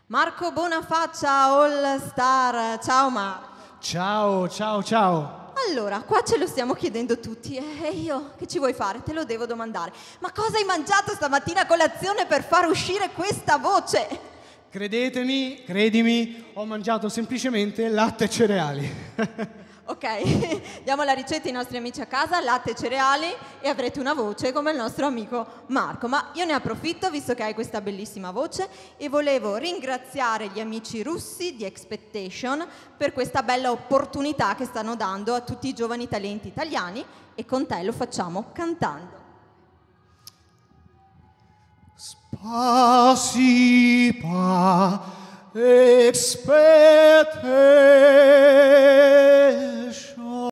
Marco Bonafaccia, All Star, ciao Marco. Ciao, ciao, ciao. Allora, qua ce lo stiamo chiedendo tutti e io che ci vuoi fare? Te lo devo domandare. Ma cosa hai mangiato stamattina a colazione per far uscire questa voce? Credimi, ho mangiato semplicemente latte e cereali. Ok, diamo la ricetta ai nostri amici a casa, latte e cereali e avrete una voce come il nostro amico Marco. Ma io ne approfitto, visto che hai questa bellissima voce, e volevo ringraziare gli amici russi di Expectation per questa bella opportunità che stanno dando a tutti i giovani talenti italiani e con te lo facciamo cantando. Spasiba, expectation.